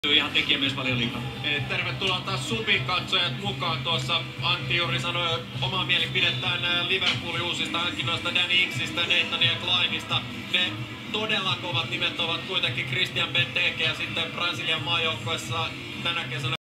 Ihan tekijämiesvalioliigaan. Tervetuloa taas Supin katsojat mukaan. Tuossa Antti juuri sanoi omaa mielipidettään Liverpoolin uusista hankinnoista, Danny Ingsistä, Nathaniel Clyneista. Ne todella kovat nimet ovat kuitenkin Christian Benteke ja sitten Brasilian maajoukkueessa tänä kesänä